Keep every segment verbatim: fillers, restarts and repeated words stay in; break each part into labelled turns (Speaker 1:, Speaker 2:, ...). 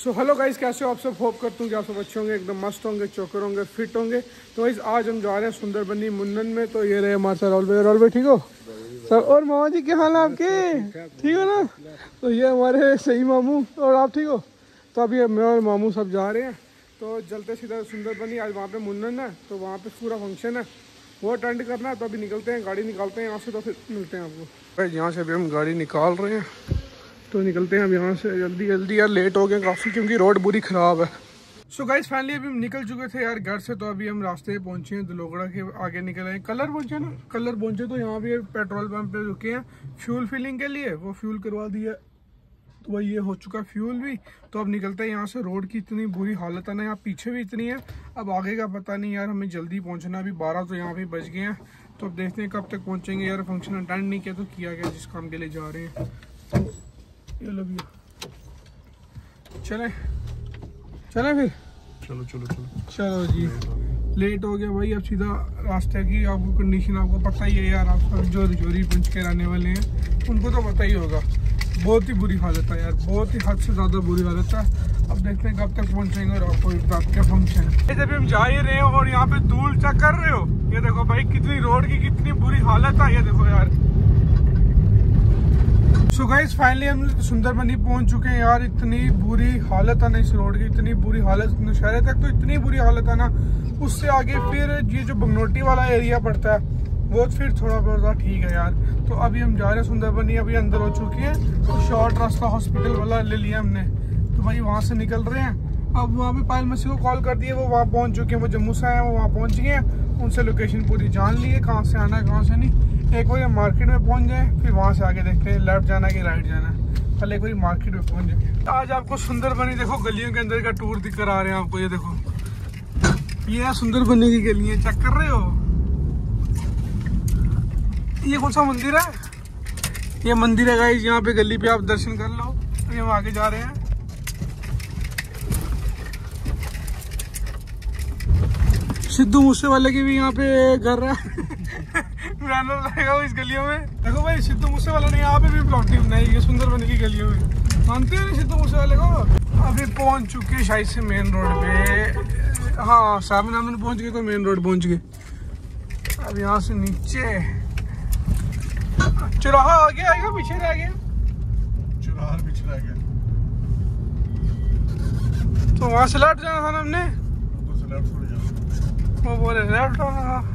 Speaker 1: So hello guys, कैसे हो आप सब। होप करता हूँ कि आप सब अच्छे होंगे, एकदम मस्त होंगे, चौकर होंगे, फिट होंगे। तो गाइस आज हम जा रहे हैं सुंदरबनी मुन्नन में। तो ये रहे हमारे साथ राहुल भाई। राहुल भाई ठीक हो सर? और मामा जी क्या हाल है आपके? ठीक हो ना? तो ये हमारे सही मामू, और आप ठीक हो? तो अभी मैं और मामू सब जा रहे हैं। तो चलते सीधा सुंदरबनी। आज वहाँ पे मुन्नन है, तो वहाँ पे पूरा फंक्शन है, वो अटेंड करना है। तो अभी निकलते हैं, गाड़ी निकालते हैं यहाँ से, तो फिर मिलते हैं आपको। भाई यहाँ से अभी हम गाड़ी निकाल रहे हैं, तो निकलते हैं अब यहाँ से जल्दी जल्दी। यार लेट हो गए काफ़ी, क्योंकि रोड बुरी ख़राब है। सो गाइस फाइनली अभी हम निकल चुके थे यार घर से। तो अभी हम रास्ते पे पहुँचे हैं, दलोगड़ा के आगे निकले हैं। कलर पहुँचे ना, कलर पहुँचे। तो यहाँ पे पेट्रोल पंप पे रुके हैं फ्यूल फिलिंग के लिए, वो फ्यूल करवा दिया। तो वही ये हो चुका फ्यूल भी। तो अब निकलते हैं यहाँ से। रोड की इतनी बुरी हालत है ना, यहाँ पीछे भी इतनी है, अब आगे का पता नहीं यार। हमें जल्दी पहुँचना, अभी बारह तो यहाँ पे बज गए हैं। तो अब देखते हैं कब तक पहुँचेंगे यार। फंक्शन अटेंड नहीं किया तो किया गया जिस काम के लिए जा रहे हैं। ये लो भैया, चले चले फिर।
Speaker 2: चलो चलो चलो
Speaker 1: चलो जी, लेट हो गया भाई। अब सीधा रास्ते की आपको कंडीशन आपको पता ही है यार। आप सब जो चोरी पंच के रहने वाले हैं उनको तो पता ही होगा। बहुत ही बुरी हालत है यार, बहुत ही हद से ज़्यादा बुरी हालत है। अब देखते हैं कब तक पहुंचेंगे। और आपको रात के फंक्शन जब हम जा ही रहे हैं और यहाँ पे धूल चेक कर रहे हो। ये देखो भाई कितनी रोड की कितनी बुरी हालत है, ये देखो यार। सो गाइस फाइनली हम सुंदरबनी पहुंच चुके हैं यार। इतनी बुरी हालत है ना इस रोड की, इतनी बुरी हालत। नौशहरे तक तो इतनी बुरी हालत है ना, उससे आगे फिर ये जो बगनोटी वाला एरिया पड़ता है वो फिर थोड़ा बहुत ठीक है यार। तो अभी हम जा रहे हैं सुंदरबनी, अभी अंदर हो चुके हैं। तो शॉर्ट रास्ता हॉस्पिटल वाला ले लिया हमने, तो भाई वहाँ से निकल रहे हैं। अब वहाँ पे पायल मसीह को कॉल कर दिए, वो वहाँ पहुँच चुके हैं। वो जम्मू से आए हैं, वो वहाँ पहुँच गए हैं। उनसे लोकेशन पूरी जान ली है, कहाँ से आना है कहाँ से नहीं। एक बार मार्केट में पहुंच जाए, फिर वहां से आगे देखते हैं लेफ्ट जाना है कि राइट जाना है। पहले एक बार मार्केट में पहुंच जाए। आज आपको सुंदरबनी देखो गलियों के अंदर का टूर दिख करा रहे हैं आपको। ये देखो, ये है सुंदरबनी की गलियां, चेक कर रहे हो। ये कौन सा मंदिर है? ये मंदिर है गाइस, यहाँ पे गली पे आप दर्शन कर लो। अभी हम आगे जा रहे हैं। सिद्धू मूसेवाले की भी यहाँ पे घर है रहेगा इस गलियों में। देखो भाई सिद्धू मूसेवाला ने यहाँ पे भी प्रॉपर्टी बनाई है सुंदरबनी की गलियों में। मानते हैं सिद्धू मूसेवाले को। अभी पहुंच चुके शायद से मेन रोड पे। हाँ सामने हमने पहुंच गए, तो मेन रोड पहुंच गए। अब यहाँ से नीचे चौराहा आगे आएगा, पीछे रह गया
Speaker 2: चौराहा, पीछे रह गया।
Speaker 1: तो वहाँ से लेफ्ट जाना था ना हमने,
Speaker 2: लेफ्ट थोड़ी जाना,
Speaker 1: वो बोले लेफ्ट होना था।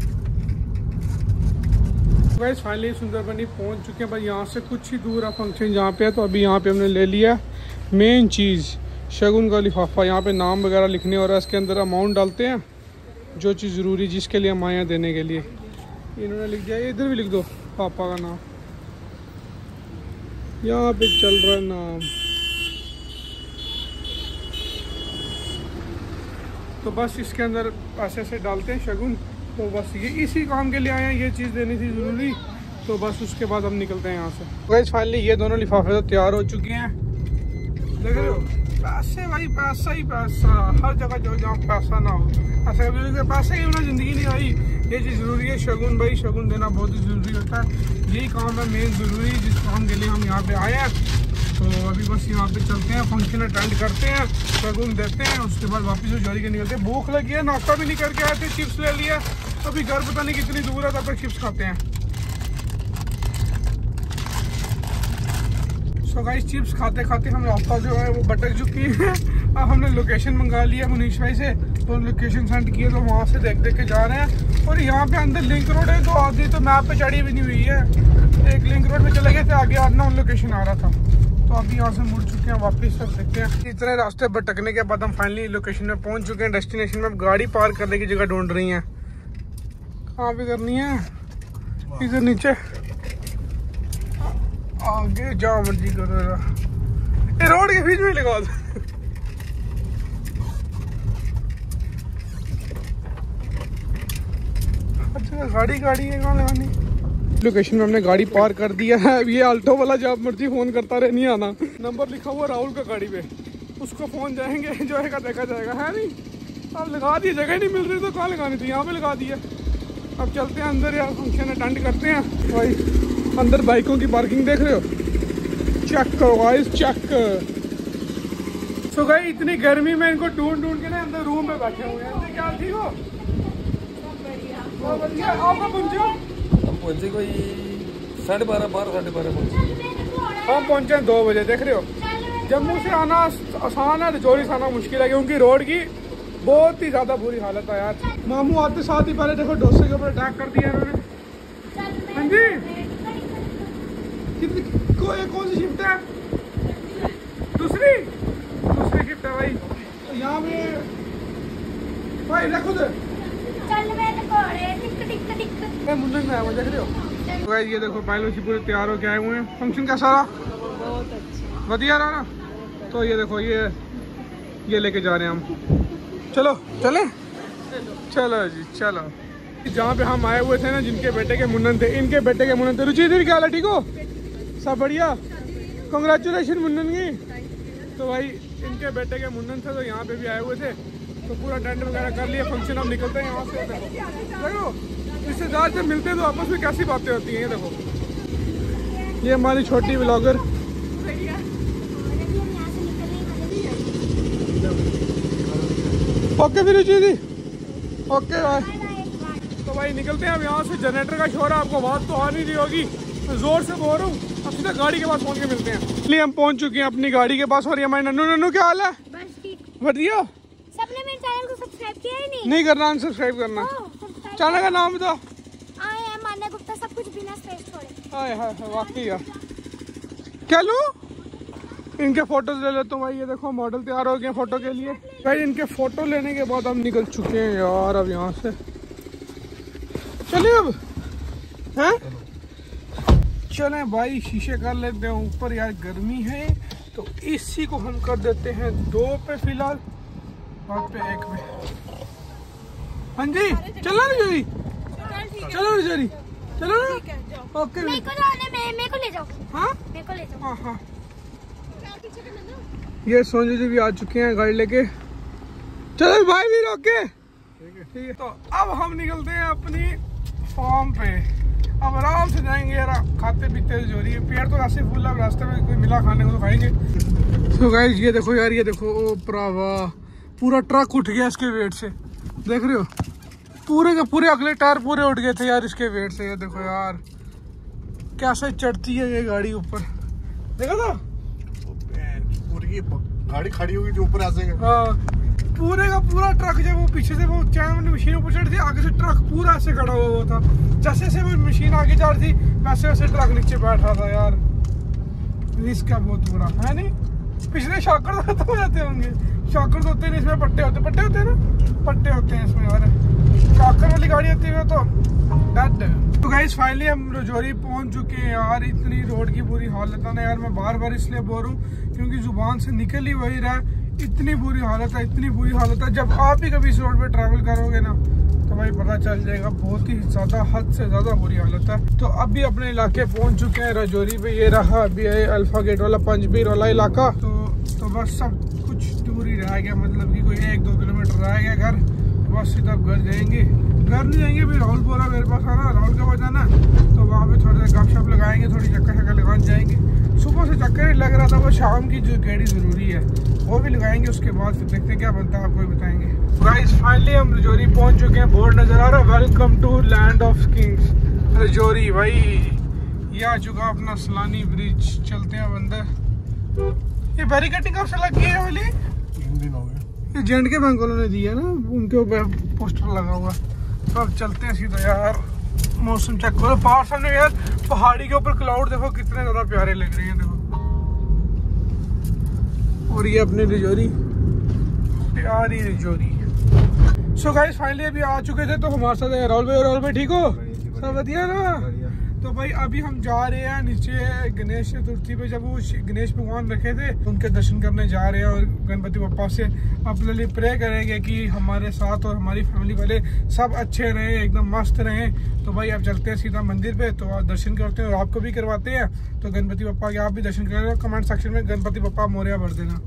Speaker 1: गाइस फाइनली सुंदरबनी पहुंच चुके हैं। भाई यहाँ से कुछ ही दूर है फंक्शन जहाँ पे है। तो अभी यहाँ पे हमने ले लिया मेन चीज़, शगुन का लिफाफा। यहाँ पे नाम वगैरह लिखने और इसके अंदर अमाउंट डालते हैं, जो चीज़ ज़रूरी जिसके लिए हम आए हैं देने के लिए। इन्होंने लिख दिया, इधर भी लिख दो पापा का नाम। यहाँ पे चल रहा है नाम। तो बस इसके अंदर पैसे से डालते हैं शगुन। तो बस ये इसी काम के लिए आए हैं, ये चीज़ देनी थी ज़रूरी। तो बस उसके बाद हम निकलते हैं यहाँ से। गाइस फाइनली ये दोनों लिफाफे तो तैयार हो चुके हैं, देख रहे हो। पैसे भाई, पैसा ही पैसा, हर जगह जो जहाँ पैसा ना हो, ऐसा कभी पैसे की बिना ज़िंदगी नहीं आई। ये चीज़ ज़रूरी है। शगुन भाई, शगुन देना बहुत ही ज़रूरी होता है। यही काम है मेन ज़रूरी, जिस काम के लिए हम यहाँ पे आए हैं। तो अभी बस यहाँ पे चलते हैं, फंक्शन अटेंड करते हैं, शगुन देते हैं, उसके बाद वापस जोड़ी के निकलते हैं। भूख लगी है, नाश्ता भी नहीं करके आए थे, चिप्स ले लिया। अभी घर पता नहीं कितनी दूर है, तब तक चिप्स खाते हैं। सो गाइस चिप्स खाते खाते हम रास्ता जो है वो भटक चुकी है। अब हमने लोकेशन मंगा लिया मुनीश भाई से, तो लोकेशन सेंड किए, तो वहाँ से देख देख के जा रहे हैं। और यहाँ पे अंदर लिंक रोड है, तो आधी तो मैप पे चढ़ी भी नहीं हुई है। एक लिंक रोड पे चले गए थे, आगे अननोन लोकेशन आ रहा था। तो अभी यहाँ से मुड़ चुके हैं वापस। सब देखते हैं। इतने रास्ते भटकने के बाद हम फाइनली लोकेशन में पहुँच चुके हैं, डेस्टिनेशन में। गाड़ी पार्क करने की जगह ढूंढ रही हैं, कहाँ पे करनी है। इधर नीचे, आगे जाओ मर्जी करो। ये रोड के बीच में लगा दो। अच्छा गाड़ी गाड़ी है, कहाँ लगानी। लोकेशन में हमने गाड़ी पार्क कर दिया है। ये अल्टो वाला जब मर्जी फोन करता रहे, नहीं आना। नंबर लिखा हुआ राहुल का गाड़ी पे, उसको फोन जाएंगे, जो है देखा जाएगा, है नहीं। अब लगा दी, जगह नहीं मिल रही तो कहाँ लगानी थी, यहाँ पे लगा दिया। अब चलते हैं अंदर यार, फंक्शन अटेंड करते हैं। भाई अंदर बाइकों की पार्किंग देख रहे हो, चेक करो गाइस, चेक। सो गई इतनी गर्मी में इनको ढूंढ ढूंढ के ना अंदर रूम में बैठे हुए हैं। क्या ठीक हो? आपका पहुंचो?
Speaker 3: हम पहुंचे कोई साढ़े बारह बारह साढ़े बारह पहुंचे।
Speaker 1: हम पहुंचे दो बजे। देख रहे हो जम्मू से आना आसान है, रजौरी से आना मुश्किल है क्योंकि रोड की बहुत ही ज्यादा बुरी हालत है यार। मामू आते साथ ही पहले देखो डोसे के ऊपर अटैक कर दिया इन्होंने। हाँ जी कितनी को, कौन सी शिफ्ट है? दूसरी दूसरी शिफ्ट है भाई। तो यहाँ पे भाई देखो तो मुंडन में आया देख रहे हो। तो ये देखो पायलों से पूरे तैयार होके आए हुए हैं। फंक्शन का सारा
Speaker 4: बहुत अच्छा
Speaker 1: बढ़िया रहा ना। तो ये देखो ये ये लेके जा रहे हैं हम। चलो चले चलो जी चलो। जहाँ पे हम आए हुए थे ना जिनके बेटे के मुंडन थे, इनके बेटे के मुंडन थे। रुचि दी क्या हाल है? ठीक हो? सब बढ़िया। कंग्रेचुलेशन मुंडन की। तो भाई इनके बेटे के मुंडन थे तो यहाँ पे भी आए हुए थे। तो पूरा टेंट वगैरह कर लिया। फंक्शन हम निकलते हैं यहाँ से। देखो रिश्तेदार से मिलते हैं तो आपस में कैसी बातें होती हैं। ये देखो ये हमारी छोटी ब्लॉगर। ओके फिर रुचि दी ओके बाय। तो भाई निकलते हैं अब यहाँ से। जनरेटर का शोर है, आपको आवाज़ तो आ नहीं रही होगी, तो जोर से बोल रहा हूँ। अब सीधा गाड़ी के पास पहुँच के मिलते हैं। इसलिए हम पहुँच चुके हैं अपनी गाड़ी के पास। और ये हमारे नन्नू नन्नू क्या हाल है?
Speaker 4: बस ठीक।
Speaker 1: बढ़िया।
Speaker 4: सबने मेरे चैनल को सब्सक्राइब किया ही नहीं?
Speaker 1: नहीं करना, अनसब्सक्राइब करना। चैनल का नाम बताओ।
Speaker 4: आई एम मान्या गुप्ता, सब कुछ बिना स्पेस छोड़े।
Speaker 1: हाय हाय वाकई यार। क्या लूँ? इनके फोटोज ले लेता हूँ भाई। ये देखो मॉडल तैयार हो गए फोटो के लिए। भाई इनके फोटो लेने के बाद हम निकल चुके हैं यार। अब यहाँ से चलिए अब हैं चले भाई। शीशे कर लेते हैं ऊपर यार, गर्मी है तो इसी को हम कर देते हैं दो पे फिलहाल, और पे एक पे। हाँ जी चलो ना जरी, चलो ना जरी, चलो ना। ओके
Speaker 4: मेरे को जाने में, मेरे को ले जाओ।
Speaker 1: हाँ
Speaker 4: मेरे को ले जाओ।
Speaker 1: हाँ हाँ। ये सोनू जी भी आ चुके हैं गाड़ी लेके। चलो भाई भी रोके। ठीक है तो अब हम निकलते हैं अपनी फार्म पे। अब आराम से जाएंगे यार, खाते पीते जो रही है। पेड़ तो रास्ते फूल है, रास्ते में कोई मिला खाने को तो खाएंगे। तो गाइस ये देखो यार, ये देखो ओ प्रावा पूरा ट्रक उठ गया इसके वेट से। देख रहे हो पूरे के पूरे अगले टायर पूरे उठ गए थे यार इसके वेट से। ये देखो यार कैसे चढ़ती है ये गाड़ी ऊपर, देखा था?
Speaker 2: पूरी गाड़ी खड़ी होगी जो ऊपर आ जाएगा।
Speaker 1: हाँ पूरे का पूरा ट्रक जब वो पीछे से वो चैन मशीन ऊपर चढ़ थी, आगे से ट्रक पूरा ऐसे खड़ा हुआ हुआ था। जैसे जैसे वो मशीन आगे जा रही थी वैसे वैसे ट्रक नीचे बैठा था यार। रिस्क है बहुत बुरा है नहीं? पिछले शॉकर तो खत्म हो जाते होंगे। शॉकर तो होते नहीं, इसमें पट्टे होते पट्टे होते हैं ना, पट्टे होते हैं इसमें यार। शॉकर वाली गाड़ी होती है तो डेड। तो गाइस फाइनली हम रजौरी पहुंच चुके हैं यार। इतनी रोड की बुरी हालत है ना यार, मैं बार बार इसलिए बोल रहा हूँ क्योंकि जुबान से निकल ही वही रहा है। इतनी बुरी हालत है, इतनी बुरी हालत है। जब आप भी कभी इस रोड पे ट्रैवल करोगे ना तो भाई पता चल जाएगा, बहुत ही ज्यादा हद से ज्यादा बुरी हालत है। तो अभी अपने इलाके पहुंच चुके हैं रजौरी पे। ये रहा अभी है अल्फा गेट वाला पंजबीर वाला इलाका। तो तो बस सब कुछ दूर ही रह गया, मतलब कि कोई एक दो किलोमीटर रह गया घर। बस सीधा घर जाएंगे। घर नहीं जाएंगे फिर राहुल बोला मेरे पास आना, राहुल के पास जाना, तो वहाँ पे थोड़ी देर गपशप लगाएंगे, थोड़ी चक्कर शक्कर लगाने जाएंगे। सुबह से चक्कर ही लग रहा था, वो शाम की जो गेड़ी जरूरी है वो भी लगाएंगे। उसके बाद फिर देखते हैं क्या बनता है, आपको बताएंगे। गाइस फाइनली हम रजौरी पहुंच चुके हैं। बोर्ड नजर आ रहा है welcome to land of kings Rajouri. भाई ये आ चुका अपना सलानी ब्रिज। चलते हैं अब अंदर। ये बैरिकेडिंग कब से लग गई है वाली?
Speaker 2: तीन दिन हो गए।
Speaker 1: ये जेंड के बैंक वालों ने दी है ना, उनके ऊपर पोस्टर लगा हुआ। तो अब चलते हैं सीधा यार। मौसम चेक करो बाहर सामने यार, पहाड़ी के ऊपर क्लाउड देखो कितने ज्यादा प्यारे लग रहे हैं देखो। और ये अपने रजौरी, प्यारी रजौरी। सो गाइस फाइनली अभी आ चुके थे। तो हमारे साथ है राहुल भाई। राहुल भाई ठीक हो? सब बढ़िया ना? तो भाई अभी हम जा रहे हैं नीचे गणेश चतुर्थी पे। जब वो गणेश भगवान रखे थे उनके दर्शन करने जा रहे हैं। और गणपति बप्पा से अपने लिए प्रे करेंगे कि हमारे साथ और हमारी फैमिली वाले सब अच्छे रहें, एकदम मस्त रहें। तो भाई अब चलते हैं सीधा मंदिर पे, तो आप दर्शन करते हैं और आपको भी करवाते हैं। तो गणपति बप्पा के आप भी दर्शन करें। कमेंट सेक्शन में गणपति बप्पा मोरया भर देना।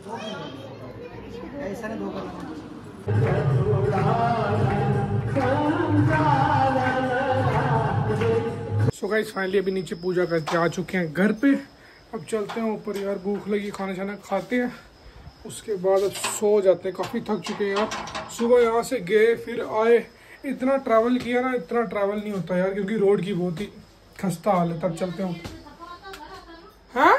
Speaker 1: सो गाइस फाइनली अभी नीचे पूजा करके आ चुके हैं घर पे। अब चलते हैं ऊपर यार, भूख लगी, खाना छाना खाते हैं उसके बाद अब सो जाते हैं, काफ़ी थक चुके हैं यार। सुबह यहाँ से गए फिर आए, इतना ट्रैवल किया ना, इतना ट्रैवल नहीं होता यार क्योंकि रोड की बहुत ही खस्ता हाल है। तब चलते हैं। हाँ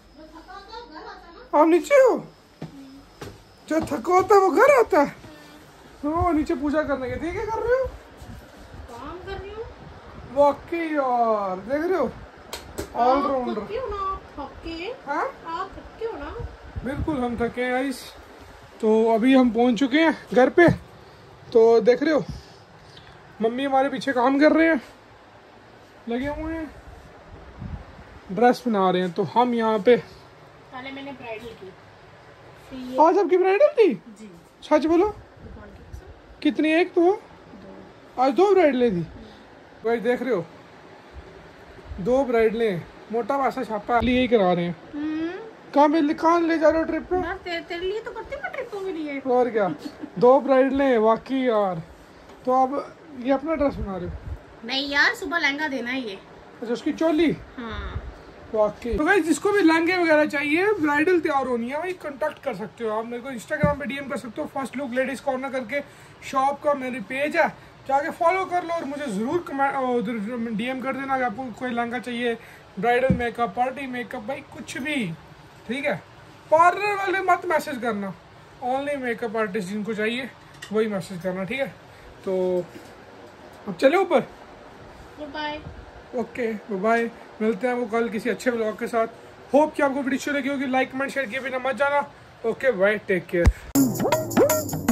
Speaker 1: आप नीचे हो, जो थका होता है वो घर आता है। तो नीचे पूजा करने के, ठीक है कर रहे हो?
Speaker 5: काम कर रही हूँ।
Speaker 1: वाकई यार देख रहे हो, ऑलराउंडर। हाँ
Speaker 5: आप थके हो ना?
Speaker 1: बिल्कुल हम थके हैं गाइस। तो अभी हम पहुंच चुके हैं घर पे। तो देख रहे हो मम्मी हमारे पीछे काम कर रहे हैं, लगे हुए हैं, ड्रेस बना रहे हैं। तो हम यहाँ पे,
Speaker 5: पहले मैंने ब्राइडल की।
Speaker 1: आज आपकी ब्राइडल थी?
Speaker 5: जी।
Speaker 1: सच बोलो कितनी? एक तो आज दो ब्राइडलें थी भाई, देख रहे हो दो ब्राइडलें, मोटा पैसा छापा लिए ही करा रहे हैं। कहाँ पे कहाँ ले जा रहे हो ट्रिप पे?
Speaker 5: तेरे, तेरे लिए तो करती हूँ ट्रिपों के लिए।
Speaker 1: और क्या, दो ब्राइडलें वाकई यार। तो आप ये अपना ड्रेस बना रहे हो?
Speaker 5: नहीं यार, सुबह लहंगा देना है ये।
Speaker 1: अच्छा उसकी चोली।
Speaker 5: हाँ
Speaker 1: वाकई। तो गाइस जिसको भी लहंगे वगैरह चाहिए, ब्राइडल तैयार होनी है भाई, कांटेक्ट कर सकते हो आप मेरे को, इंस्टाग्राम पे डीएम कर सकते हो। फर्स्ट लुक लेडीज कॉर्नर करके शॉप का मेरी पेज है, जाके फॉलो कर लो और मुझे ज़रूर कमेंट डीएम कर देना कि आपको कोई लहंगा चाहिए, ब्राइडल मेकअप, पार्टी मेकअप, भाई कुछ भी, ठीक है। पार्लर वाले मत मैसेज करना, ओनली मेकअप आर्टिस्ट जिनको चाहिए वही मैसेज करना, ठीक है। तो अब चले ऊपर।
Speaker 5: बाय।
Speaker 1: ओके बाय, मिलते हैं वो कल किसी अच्छे ब्लॉग के साथ। होप कि आपको वीडियो अच्छी लगी होगी। लाइक कमेंट शेयर किए बिना मत जाना। Okay bye, take care.